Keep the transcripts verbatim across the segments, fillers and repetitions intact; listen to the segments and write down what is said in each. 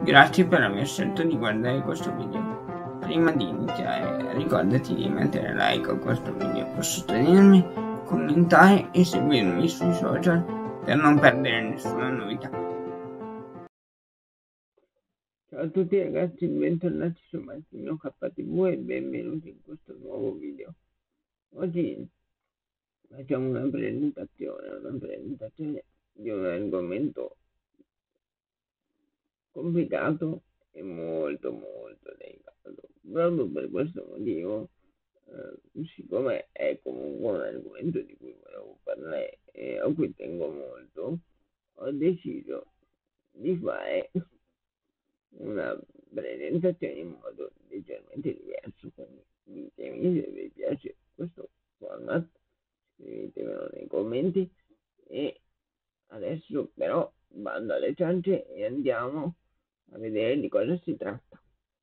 Grazie per aver scelto di guardare questo video. Prima di iniziare, ricordati di mettere like a questo video per sostenermi, commentare e seguirmi sui social per non perdere nessuna novità. Ciao a tutti ragazzi, bentornati su Martino K T V e benvenuti in questo nuovo video. Oggi facciamo una presentazione, una presentazione di un argomento complicato e molto molto delicato. Proprio per questo motivo, eh, siccome è comunque un argomento di cui volevo parlare e a cui tengo molto, ho deciso di fare una presentazione in modo leggermente diverso. Quindi ditemi se vi piace questo format, scrivetemelo nei commenti. E adesso però vado alle ciance e andiamo a vedere di cosa si tratta.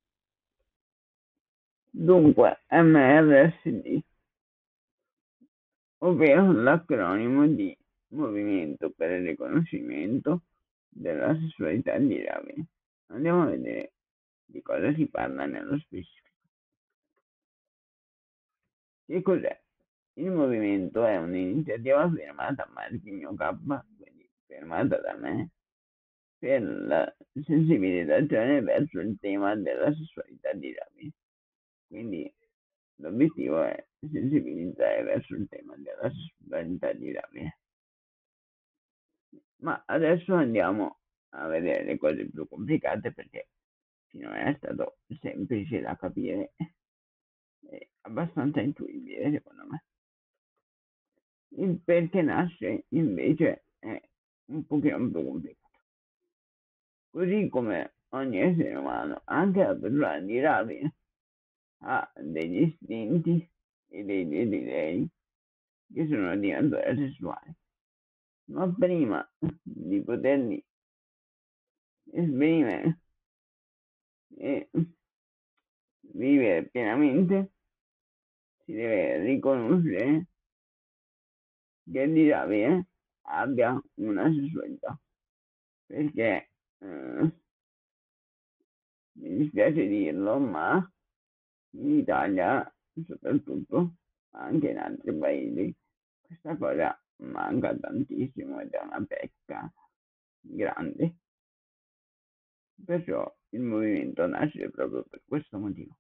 Dunque, M R S D, ovvero l'acronimo di Movimento per il riconoscimento della sessualità di Raven. Andiamo a vedere di cosa si parla nello specifico. Che cos'è? Il movimento è un'iniziativa firmata a marchio K, quindi firmata da me, per la sensibilizzazione verso il tema della sessualità di Raven. Quindi l'obiettivo è sensibilizzare verso il tema della sessualità di Raven. Ma adesso andiamo a vedere le cose più complicate, perché finora è stato semplice da capire e abbastanza intuibile secondo me. Il perché nasce invece è un pochino più complicato. Così come ogni essere umano, anche la persona di Raven ha degli istinti e dei desideri che sono di natura sessuale, ma prima di poterli esprimere e vivere pienamente si deve riconoscere che il disabile abbia una sessualità, perché eh, mi dispiace dirlo, ma in Italia soprattutto, ma anche in altri paesi, questa cosa manca tantissimo ed è una pecca grande. Perciò il movimento nasce proprio per questo motivo.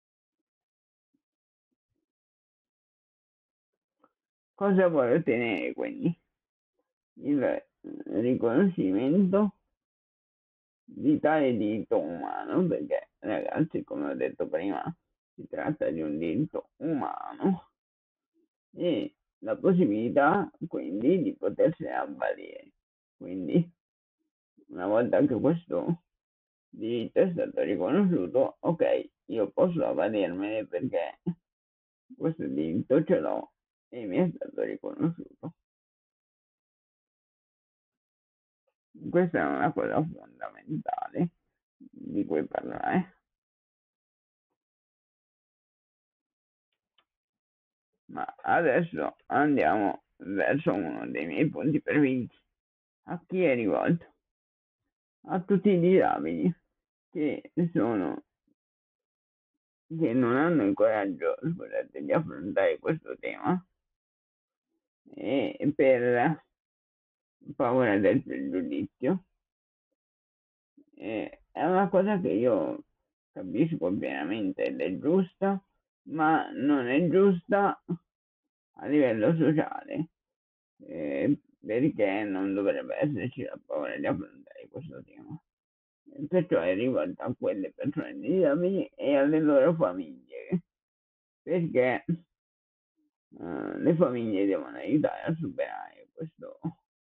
Cosa vuole ottenere quindi? Il riconoscimento di tale diritto umano, perché ragazzi, come ho detto prima, si tratta di un diritto umano, e la possibilità quindi di potersene avvalere. Quindi una volta che questo diritto è stato riconosciuto, ok, io posso avvalermene perché questo diritto ce l'ho e mi è stato riconosciuto. Questa è una cosa fondamentale di cui parlare. Ma adesso andiamo verso uno dei miei punti preferiti. A chi è rivolto? A tutti i disabili che sono che non hanno il coraggio, scusate, di affrontare questo tema, e per paura del pregiudizio. E è una cosa che io capisco pienamente ed è giusta, ma non è giusta a livello sociale, eh, perché non dovrebbe esserci la paura di affrontare questo tema. Perciò è rivolta a quelle persone disabili e alle loro famiglie, perché uh, le famiglie devono aiutare a superare questo,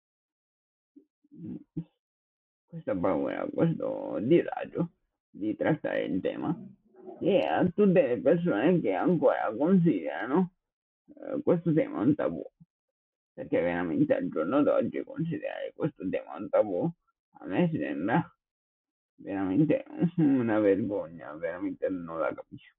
questa paura, questo disagio di trattare il tema, e a tutte le persone che ancora considerano uh, questo tema un tabù, perché veramente al giorno d'oggi considerare questo tema un tabù a me sembra veramente una vergogna, veramente non la capisco.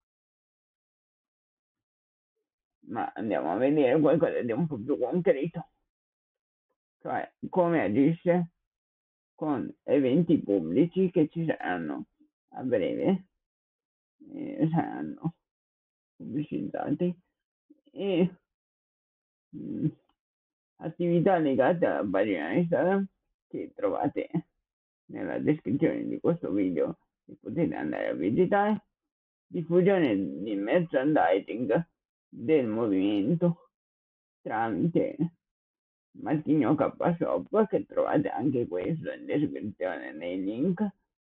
Ma andiamo a vedere qualcosa di un po' più concreto, cioè come agisce con eventi pubblici che ci saranno a breve, eh, saranno pubblicizzati, e mh, attività legate alla pagina Instagram che trovate nella descrizione di questo video e potete andare a visitare, diffusione di merchandising del movimento tramite Marchigno K Shop, che trovate anche questo in descrizione nei link,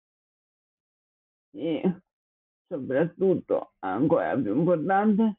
e soprattutto, ancora più importante,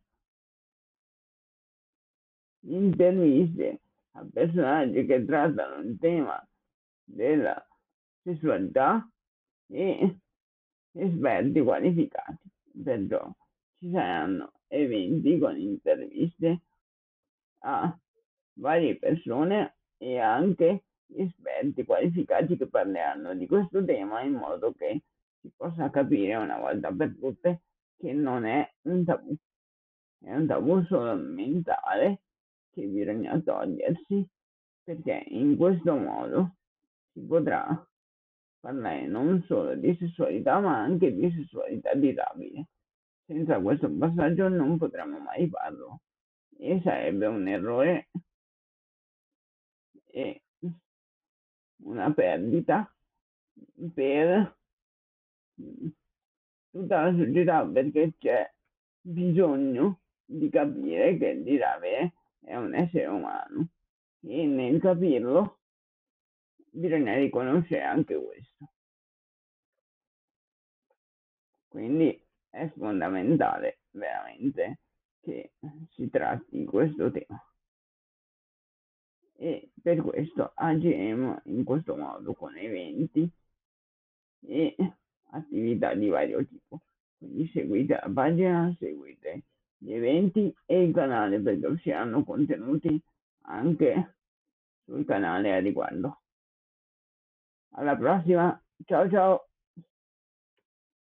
interviste a personaggi che trattano il tema della sessualità e esperti qualificati. Perciò ci saranno eventi con interviste a varie persone e anche esperti qualificati che parleranno di questo tema, in modo che si possa capire una volta per tutte che non è un tabù, è un tabù solo mentale che bisogna togliersi, perché in questo modo si potrà parlare non solo di sessualità ma anche di sessualità disabile. Senza questo passaggio non potremo mai farlo e sarebbe un errore e una perdita per tutta la società, perché c'è bisogno di capire che il disabile è un essere umano e nel capirlo bisogna riconoscere anche questo. Quindi è fondamentale veramente che si tratti questo tema e per questo agiremo in questo modo con eventi e attività di vario tipo. Quindi seguite la pagina, seguite gli eventi e il canale, perché usciranno contenuti anche sul canale a riguardo. Alla prossima, ciao ciao!